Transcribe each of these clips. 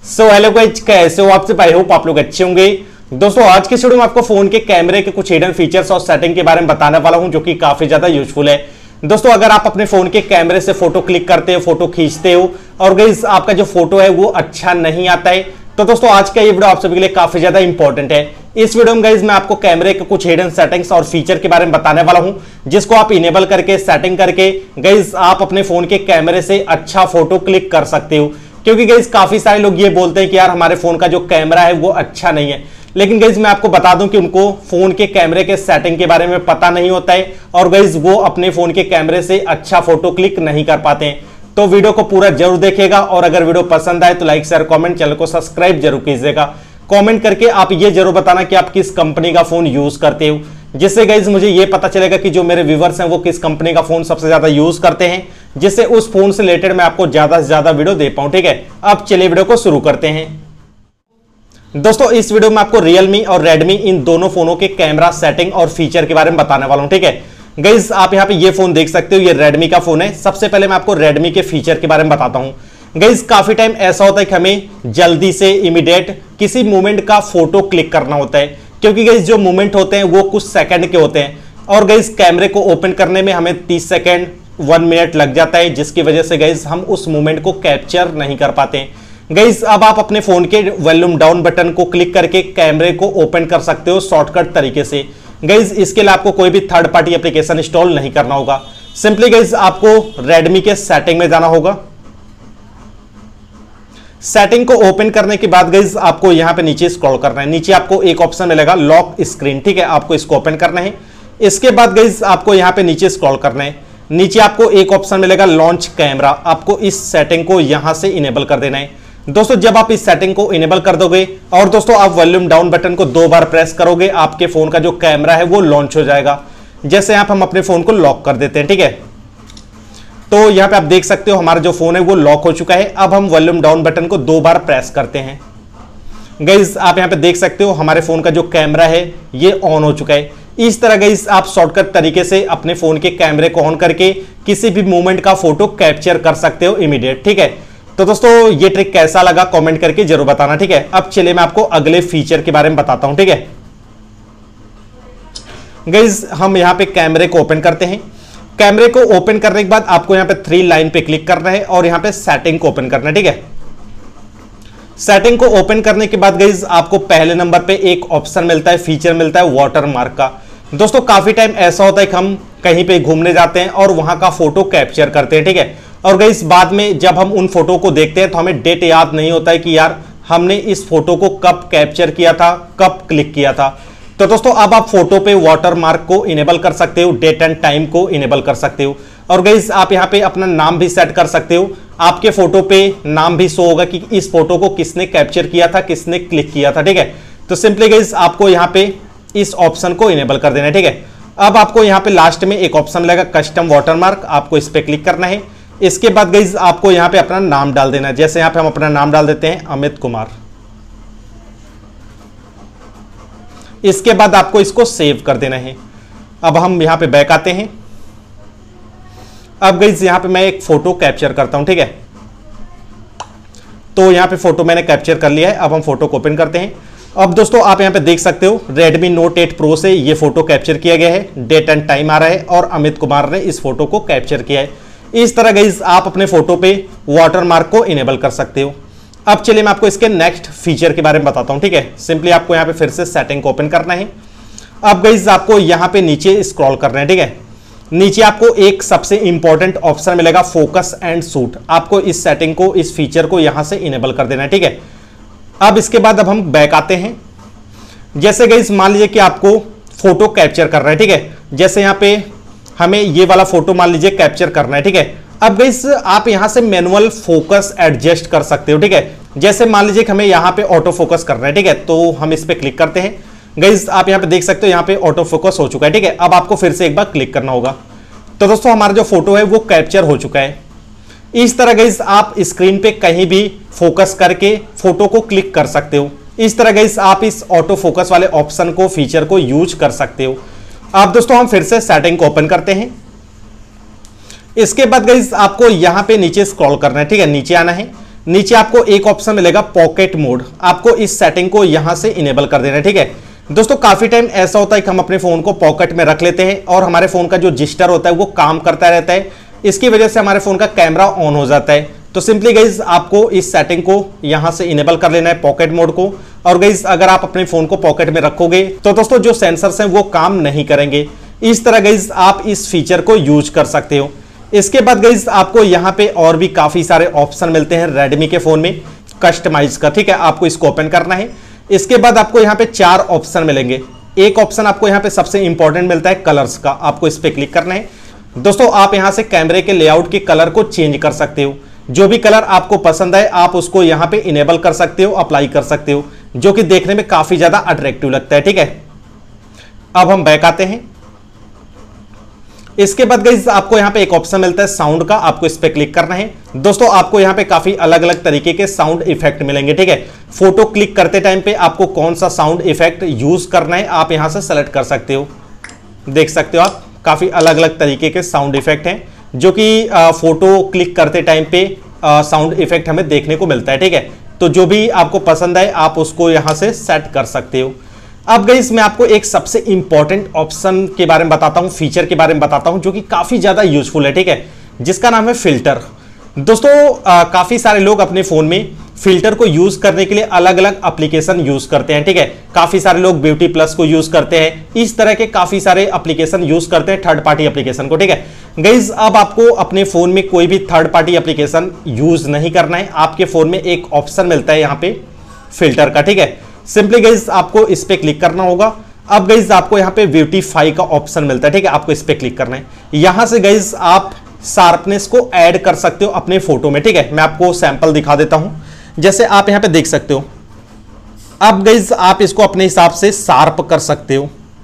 So hello guys, कैसे हो आप सब? आई होप आप लोग अच्छे होंगे। दोस्तों आज के वीडियो में आपको फोन के कैमरे के कुछ हिडन फीचर्स और सेटिंग के बारे में बताने वाला हूं जो कि काफी ज्यादा यूजफुल है। दोस्तों अगर आप अपने फोन के कैमरे से फोटो क्लिक करते हो, फोटो खींचते हो और गाइस आपका जो फोटो है वो अच्छा नहीं आता है, तो दोस्तों आज का ये वीडियो आप सभी के लिए काफी ज्यादा इंपॉर्टेंट है। इस वीडियो में गाइस मैं आपको कैमरे के कुछ हिडन सेटिंग्स और फीचर के बारे में बताने वाला हूं जिसको आप इनेबल करके सेटिंग करके गाइस आप अपने फोन के कैमरे से अच्छा फोटो क्लिक कर सकते हो। क्योंकि गाइस काफी सारे लोग ये बोलते हैं कि यार हमारे फोन का जो कैमरा है वो अच्छा नहीं है, लेकिन गाइस मैं आपको बता दूं कि उनको फोन के कैमरे के सेटिंग के बारे में पता नहीं होता है और गाइस वो अपने फोन के कैमरे से अच्छा फोटो क्लिक नहीं कर पाते हैं। तो वीडियो को पूरा जरूर देखिएगा और अगर वीडियो पसंद आए तो लाइक शेयर कमेंट, चैनल को सब्सक्राइब जरूर कीजिएगा। कमेंट करके आप ये जरूर बताना कि आप किस कंपनी का फोन यूज करते हो, जिससे गाइस मुझे ये पता चलेगा कि जो मेरे व्यूअर्स हैं वो किस कंपनी का फोन सबसे ज्यादा यूज करते हैं, जिससे उस फोन से रिलेटेड मैं आपको ज्यादा से ज्यादा वीडियो दे पाऊं। ठीक है, अब चलिए वीडियो को शुरू करते हैं। दोस्तों इस वीडियो में आपको Realme और Redmi इन दोनों फोनों के कैमरा सेटिंग और फीचर के बारे में बताने वाला हूं। ठीक है गाइस, आप यहां पे ये फोन देख सकते हो, ये Redmi का फोन है। सबसे पहले मैं आपको Redmi के फीचर के बारे में बताता हूं। गाइस काफी टाइम ऐसा होता है कि हमें जल्दी से इमीडिएट किसी मूवमेंट का फोटो क्लिक करना होता है, क्योंकि गाइस जो मूवमेंट होते हैं वो कुछ सेकंड के होते हैं और गाइस कैमरे को ओपन करने में हमें 30 सेकंड 1 मिनट लग जाता है, जिसकी वजह से गाइस हम उस मूवमेंट को कैप्चर नहीं कर पाते हैं। गाइस अब आप अपने फोन के वॉल्यूम डाउन बटन को क्लिक करके कैमरे को ओपन कर सकते हो शॉर्टकट तरीके से। गाइस इसके लिए आपको कोई भी थर्ड पार्टी एप्लीकेशन इंस्टॉल नहीं करना होगा। सिंपली गाइस आपको Redmi के सेटिंग में जाना होगा। सेटिंग को ओपन करने के बाद गाइस आपको यहां पे नीचे स्क्रॉल करना है। नीचे आपको एक ऑप्शन मिलेगा लॉक स्क्रीन। ठीक है, आपको इसको ओपन करना है। इसके बाद गाइस आपको यहां पे नीचे स्क्रॉल करना है। नीचे आपको एक ऑप्शन मिलेगा लॉन्च कैमरा। आपको इस सेटिंग को यहां से इनेबल कर देना है। दोस्तों जब आप इस सेटिंग को इनेबल कर दोगे और दोस्तों आप वॉल्यूम डाउन बटन को 2 बार प्रेस करोगे, आपके फोन का जो कैमरा है वो लॉन्च हो जाएगा। जैसे आप हम अपने फोन को लॉक कर देते हैं। ठीक है, तो यहां पे आप देख सकते हो हमारा जो फोन है वो लॉक हो चुका है। अब हम वॉल्यूम डाउन बटन को 2 बार प्रेस करते हैं। गाइस आप यहां पे देख सकते हो हमारे फोन का जो कैमरा है ये ऑन हो चुका है। इस तरह गाइस आप शॉर्टकट तरीके से अपने फोन के कैमरे को ऑन करके किसी भी मूवमेंट का फोटो कैप्चर कर सकते हो इमीडिएट। ठीक है, तो दोस्तों ये ट्रिक कैसा लगा कमेंट करके जरूर बताना। ठीक है, अब चलिए मैं आपको अगले फीचर के बारे में बताता हूं। ठीक है गाइस, हम यहां पे कैमरे को ओपन करते हैं। कैमरे को ओपन करने के बाद आपको यहां पे 3 लाइन पे क्लिक करना है और यहां पे सेटिंग को ओपन करना है। ठीक है, सेटिंग को ओपन करने के बाद गाइस आपको पहले नंबर पे एक ऑप्शन मिलता है, फीचर मिलता है वाटर मार्क का। दोस्तों काफी टाइम ऐसा होता है कि हम कहीं पे घूमने जाते हैं और वहां का फोटो कैप्चर करते हैं। ठीक है, और गाइस बाद में जब हम उन फोटो को देखते हैं तो हमें डेट याद नहीं होता है कि यार हमने इस फोटो को कब कैप्चर किया था, कब क्लिक किया था। तो दोस्तों अब आप फोटो पे वाटर मार्क को इनेबल कर सकते हो, डेट एंड टाइम को इनेबल कर सकते हो और गाइस आप यहां पे अपना नाम भी सेट कर सकते हो। आपके फोटो पे नाम भी शो होगा कि इस फोटो को किसने कैप्चर किया था, किसने क्लिक किया था। ठीक है, तो सिंपली गाइस आपको यहां पे इस ऑप्शन को इनेबल कर देना है। ठीक है, अब आपको यहां पे लास्ट में एक ऑप्शन मिलेगा कस्टम वाटरमार्क, आपको इस पे क्लिक करना है। इसके बाद गाइस आपको यहां पे अपना नाम डाल देना है। जैसे यहां पे हम अपना नाम डाल देते हैं अमित कुमार। इसके बाद आपको इसको सेव कर देना है। अब हम यहां पे बैक आते हैं। अब गाइस यहां पे मैं एक फोटो कैप्चर करता हूं। ठीक है, तो यहां पे फोटो मैंने कैप्चर कर लिया है। अब हम फोटो को ओपन करते हैं। अब दोस्तों आप यहां पे देख सकते हो Redmi Note 8 Pro से ये फोटो कैप्चर किया गया है, डेट एंड टाइम आ रहा है और अमित कुमार ने इस फोटो को कैप्चर किया है। इस तरह गाइस आप अपने फोटो पे वाटरमार्क को इनेबल कर सकते हो। अब चलिए मैं आपको इसके नेक्स्ट फीचर के बारे में बताता हूं। ठीक है, सिंपली आपको यहां पे फिर से सेटिंग को ओपन करना है। अब गाइस आपको यहां पे नीचे स्क्रॉल करना है। ठीक है, नीचे आपको एक सबसे इंपॉर्टेंट ऑप्शन मिलेगा फोकस एंड शूट। आपको इस सेटिंग को, इस फीचर को यहां से इनेबल कर देना है। ठीक है, अब इसके बाद अब हम बैक आते हैं। जैसे गाइस मान लीजिए कि आपको फोटो कैप्चर करना है। ठीक है, जैसे यहां पे हमें ये वाला फोटो मान लीजिए कैप्चर करना है। ठीक है, अब गाइस आप यहां से मैनुअल फोकस एडजस्ट कर सकते हो। ठीक है, जैसे मान लीजिए कि हमें यहां पे ऑटो फोकस करना है। ठीक है, तो हम इस पे क्लिक करते हैं। गाइस आप यहां पे देख सकते हो यहां पे ऑटो फोकस हो चुका है। ठीक है, अब आपको फिर से एक बार क्लिक करना होगा। तो दोस्तों हमारा जो फोटो है वो कैप्चर हो चुका है। इस तरह गाइस आप स्क्रीन पे कहीं भी फोकस करके फोटो को क्लिक कर सकते हो। इस तरह गाइस आप इस ऑटो फोकस वाले ऑप्शन को, फीचर को यूज कर सकते हो। अब दोस्तों हम फिर से सेटिंग को ओपन करते हैं। इसके बाद गाइस आपको यहां पे नीचे स्क्रॉल करना है। ठीक है, नीचे आना है। नीचे आपको एक ऑप्शन मिलेगा पॉकेट मोड, आपको इस सेटिंग को यहां से इनेबल कर देना है। ठीक है दोस्तों, काफी टाइम ऐसा होता है कि हम अपने फोन को पॉकेट में रख लेते हैं और हमारे फोन का जो रजिस्टर होता है वो काम करता रहता है, इसकी वजह से हमारे फोन का कैमरा ऑन हो जाता है। तो सिंपली गाइज आपको इस सेटिंग को यहां से इनेबल कर लेना है, पॉकेट मोड को। और गाइज अगर आप अपने फोन को पॉकेट में रखोगे तो दोस्तों जो सेंसर्स हैं वो काम नहीं करेंगे। इस तरह गाइज आप इस फीचर को यूज कर सकते हो। इसके बाद गाइज आपको यहां पे और भी काफी सारे ऑप्शन मिलते हैं रेडमी के फोन में कस्टमाइज का। ठीक है, आपको इसको ओपन करना है। इसके बाद आपको यहां पे 4 ऑप्शन मिलेंगे। एक ऑप्शन आपको यहां पे सबसे इंपॉर्टेंट मिलता है कलर्स का, आपको इस पे क्लिक करना है। दोस्तों आप यहां से कैमरे के लेआउट के कलर को चेंज कर सकते हो, जो भी कलर आपको पसंद है आप उसको यहां पे इनेबल कर सकते हो, अप्लाई कर सकते हो, जो कि देखने में काफी ज्यादा अट्रैक्टिव लगता है। ठीक है, अब हम बैक आते हैं। इसके बाद गाइस आपको यहां पे एक ऑप्शन मिलता है साउंड का, आपको इस पे क्लिक करना है। दोस्तों आपको यहां पे काफी अलग अलग तरीके के साउंड इफेक्ट मिलेंगे। ठीक है, फोटो क्लिक करते टाइम पे आपको कौन सा साउंड इफेक्ट यूज करना है आप यहां से सेलेक्ट कर सकते हो। देख सकते हो आप काफी अलग अलग तरीके के साउंड इफेक्ट हैं जो कि फोटो क्लिक करते टाइम पे साउंड इफेक्ट हमें देखने को मिलता है। ठीक है, तो जो भी आपको पसंद है आप उसको यहां से सेट कर सकते हो। अब गाइस मैं आपको एक सबसे इंपॉर्टेंट ऑप्शन के बारे में बताता हूं, फीचर के बारे में बताता हूं जो कि काफी ज्यादा यूजफुल है। ठीक है, जिसका नाम है फिल्टर। दोस्तों काफी सारे लोग अपने फोन में फिल्टर को यूज करने के लिए अलग अलग एप्लीकेशन यूज करते हैं। ठीक है, काफी सारे लोग ब्यूटी प्लस को यूज करते हैं, इस तरह के काफी सारे एप्लीकेशन यूज करते हैं, थर्ड पार्टी एप्लीकेशन को। ठीक है गाइस, अब आपको अपने फोन में कोई भी थर्ड पार्टी एप्लीकेशन यूज नहीं करना है। आपके फोन में एक ऑप्शन मिलता है यहाँ पे फिल्टर का। ठीक है, सिंपली गाइस आपको इस पे क्लिक करना होगा। अब गाइस आपको यहाँ पे ब्यूटीफाई का ऑप्शन मिलता है। ठीक है, आपको इस पे क्लिक करना है। यहां से गाइस आप शार्पनेस को ऐड कर सकते हो अपने फोटो में। ठीक है, मैं आपको सैंपल दिखा देता हूं, जैसे आप यहां पे देख सकते हो। अब गाइस आप इसको अपने हिसाब से शार्प कर सकते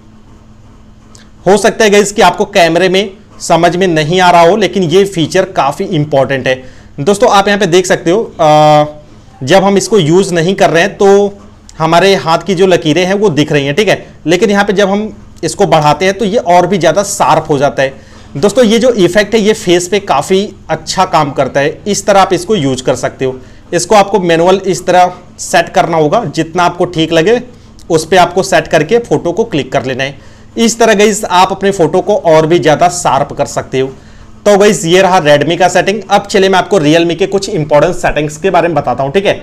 हो सकता है गाइस कि आपको कैमरे में समझ में नहीं आ रहा हो, लेकिन ये फीचर काफी इंपॉर्टेंट है। दोस्तों आप यहां पे देख सकते हो जब हम इसको यूज नहीं कर रहे हैं तो हमारे हाथ की जो लकीरें हैं वो दिख रही हैं। ठीक है, लेकिन यहां पे जब हम इसको बढ़ाते हैं तो ये और भी ज्यादा शार्प हो जाता है। दोस्तों ये जो इफेक्ट है ये फेस पे काफी अच्छा काम करता है, इस तरह आप इसको यूज कर सकते हो। इसको आपको मैनुअल इस तरह सेट करना होगा, जितना आपको ठीक लगे उस पर आपको सेट करके फोटो को क्लिक कर लेना है। इस तरह गाइस आप अपने फोटो को और भी ज्यादा शार्प कर सकते हो। तो गाइस ये रहा रेडमी का सेटिंग। अब चलिए मैं आपको रियलमी के कुछ इंपॉर्टेंट सेटिंग्स के बारे में बताता हूं। ठीक है,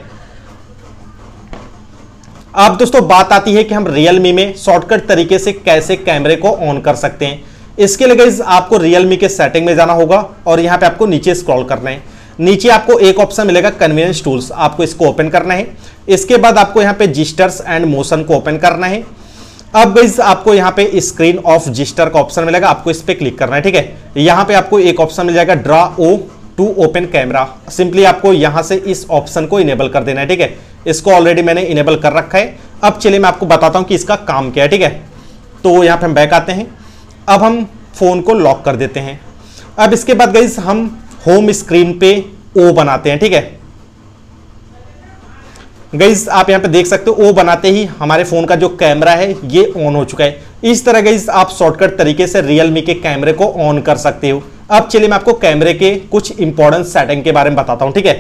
अब दोस्तों बात आती है कि हम रियलमी में शॉर्टकट तरीके से कैसे कैमरे को ऑन कर सकते हैं। इसके लिए गाइस आपको रियलमी के सेटिंग में जाना होगा और यहां पे आपको नीचे स्क्रॉल करना है। नीचे आपको एक ऑप्शन मिलेगा कन्वीनियंस टूल्स, आपको इसको ओपन करना है। इसके बाद आपको यहां पे जिस्टर्स एंड मोशन को ओपन करना है। अब गाइस आपको यहां पे स्क्रीन ऑफ जिस्टर का ऑप्शन मिलेगा, आपको इस पे क्लिक करना है। ठीक है, यहां पे आपको एक ऑप्शन मिल जाएगा draw O to open camera, simply आपको यहां से इस ऑप्शन को इनेबल कर देना है। ठीक है, इसको ऑलरेडी मैंने इनेबल कर रखा है। अब चलिए मैं आपको बताता हूं कि इसका काम क्या है। ठीक है, तो यहां पे हम बैक आते हैं। अब हम फोन को लॉक कर देते हैं। अब इसके बाद गाइस हम होम स्क्रीन पे ओ बनाते हैं। ठीक है गाइस, आप यहां पे देख सकते हो ओ बनाते ही हमारे फोन का जो कैमरा है ये ऑन हो चुका है। इस तरह गाइस आप शॉर्टकट तरीके से रियलमी के कैमरे को ऑन कर सकते हो। अब चलिए मैं आपको कैमरे के कुछ इंपॉर्टेंट सेटिंग के बारे में बताता हूं। ठीक है,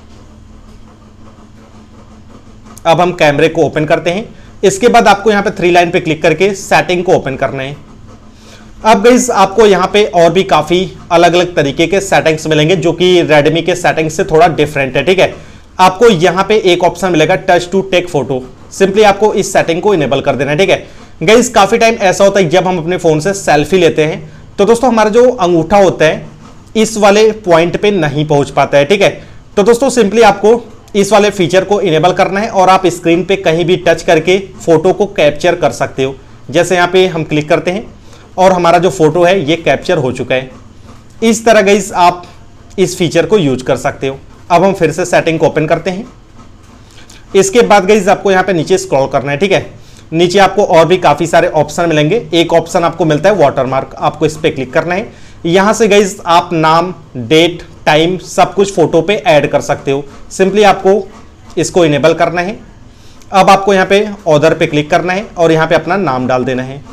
अब हम कैमरे को ओपन करते हैं। इसके बाद आपको यहां पे 3 लाइन पे क्लिक करके सेटिंग को ओपन करना है। अब गाइस आपको यहां पे और भी काफी अलग अलग तरीके के सेटिंग्स मिलेंगे जो कि रेडमी के सेटिंग्स से थोड़ा डिफरेंट है। ठीक है, आपको यहां पे एक ऑप्शन मिलेगा touch to take photo, simply आपको इस सेटिंग को इनेबल कर देना है। ठीक है गाइस, काफी टाइम ऐसा होता है जब हम अपने फोन से सेल्फी लेते हैं तो दोस्तों हमारा जो अंगूठा होता है इस वाले पॉइंट पे नहीं पहुंच पाता है। ठीक है, तो दोस्तों सिंपली आपको इस वाले फीचर को इनेबल करना है और आप स्क्रीन पे कहीं भी टच करके फोटो को कैप्चर कर सकते हो। जैसे यहाँ पे हम क्लिक करते हैं और हमारा जो फोटो है ये कैप्चर हो चुका है। इस तरह गाइस आप इस फीचर को यूज कर सकते हो। अब हम फिर से सेटिंग को ओपन करते हैं। इसके बाद गाइस आपको यहाँ पे नीचे स्क्रॉल करना है। ठीक है, नीचे आपको और भी काफी सारे ऑप्शन मिलेंगे। एक ऑप्शन आपको मिलता है वाटरमार्क, आपको इस पे क्लिक करना है। यहां से गाइस आप नाम, डेट, टाइम सब कुछ फोटो पे ऐड कर सकते हो। सिंपली आपको इसको इनेबल करना है। अब आपको यहां पे ऑर्डर पे क्लिक करना है और यहां पे अपना नाम डाल देना है।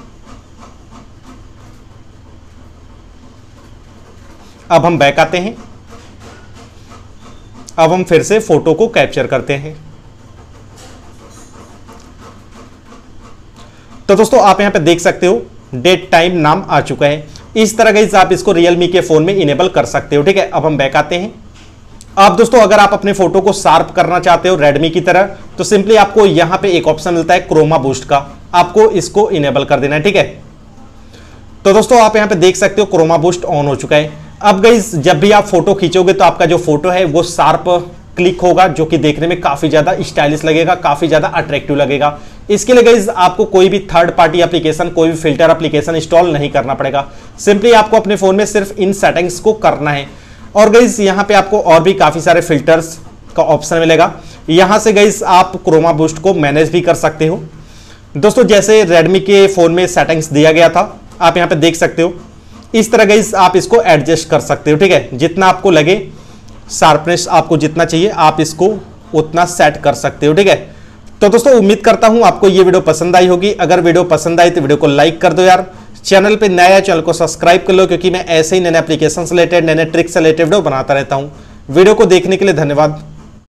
अब हम बैक आते हैं। अब हम फिर से फोटो को कैप्चर करते हैं। तो दोस्तों आप यहां पे देख सकते हो डेट टाइम नाम आ चुका है। इस तरह गाइस आप इसको रियलमी के फोन में इनेबल कर सकते हो। ठीक है, अब हम बैक आते हैं। आप दोस्तों अगर आप अपने फोटो को शार्प करना चाहते हो रेडमी की तरह, तो सिंपली आपको यहां पे एक ऑप्शन मिलता है क्रोमा बूस्ट का, आपको इसको इनेबल कर देना है। ठीक है, तो दोस्तों आप यहां पे देख सकते हो क्रोमा बूस्ट ऑन हो चुका है। अब गाइस जब भी आप फोटो खींचोगे तो आपका जो फोटो है वो शार्प क्लिक होगा, जो कि देखने में काफी ज्यादा स्टाइलिश लगेगा, काफी ज्यादा अट्रैक्टिव लगेगा। इसके लिए गाइस आपको कोई भी थर्ड पार्टी एप्लीकेशन, कोई भी फिल्टर एप्लीकेशन इंस्टॉल नहीं करना पड़ेगा। सिंपली आपको अपने फोन में सिर्फ इन सेटिंग्स को करना है। और गाइस यहां पे आपको और भी काफी सारे फिल्टर्स का ऑप्शन मिलेगा। यहां से गाइस आप क्रोमा बूस्ट को मैनेज भी कर सकते हो। दोस्तों जैसे रेडमी के फोन में सेटिंग्स दिया गया था, आप यहां पे देख सकते हो, इस तरह गाइस आप इसको एडजस्ट कर सकते हो। ठीक है, जितना आपको लगे, शार्पनेस आपको जितना चाहिए आप इसको उतना सेट कर सकते हो। ठीक है, तो दोस्तों उम्मीद करता हूं आपको ये वीडियो पसंद आई होगी। अगर वीडियो पसंद आई तो वीडियो को लाइक कर दो यार। चैनल पे नया है, चैनल को सब्सक्राइब कर लो, क्योंकि मैं ऐसे ही नए एप्लीकेशन से रिलेटेड, नए ट्रिक्स से रिलेटेड वीडियो बनाता रहता हूं। वीडियो को देखने के लिए धन्यवाद।